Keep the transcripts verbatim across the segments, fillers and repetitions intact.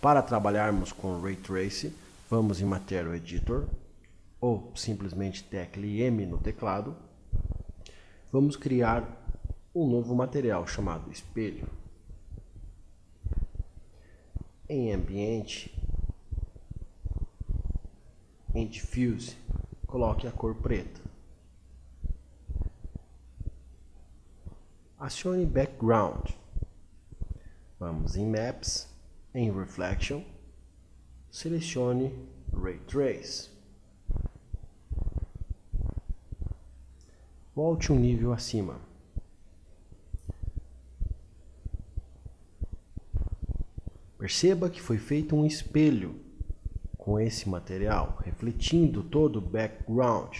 Para trabalharmos com Ray Tracing, vamos em Material Editor, ou simplesmente tecle M no teclado. Vamos criar um novo material chamado espelho. Em Ambiente, em Diffuse, coloque a cor preta. Acione Background. Vamos em Maps, em Reflection, selecione Ray Trace. Volte um nível acima. Perceba que foi feito um espelho com esse material, refletindo todo o background.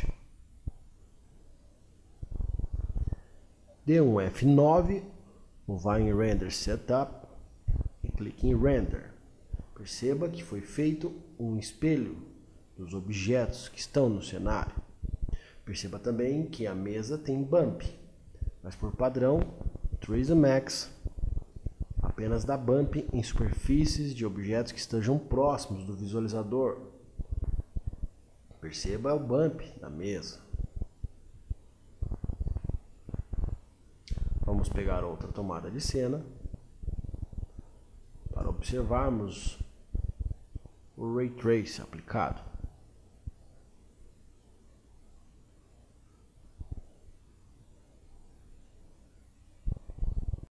Dê um F nove, ou vá em Render Setup e clique em Render. Perceba que foi feito um espelho dos objetos que estão no cenário. Perceba também que a mesa tem bump, mas por padrão, Trace Max apenas dá bump em superfícies de objetos que estejam próximos do visualizador. Perceba o bump da mesa. Vamos pegar outra tomada de cena para observarmos o Ray Trace aplicado.